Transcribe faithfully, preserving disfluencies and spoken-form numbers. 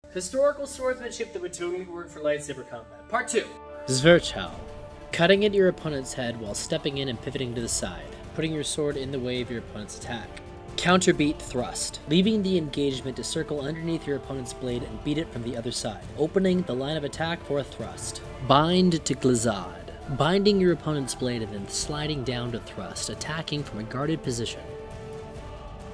Historical swordsmanship that would totally work for lightsaber combat. Part two. Swordsmanship. Cutting at your opponent's head while stepping in and pivoting to the side, putting your sword in the way of your opponent's attack. Counterbeat thrust. Leaving the engagement to circle underneath your opponent's blade and beat it from the other side, opening the line of attack for a thrust. Bind to glazade. Binding your opponent's blade and then sliding down to thrust, attacking from a guarded position.